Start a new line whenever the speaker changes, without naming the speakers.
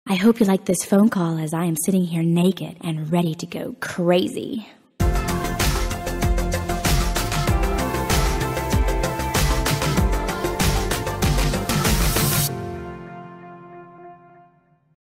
I hope you like this phone call as I am sitting here naked and ready to go crazy.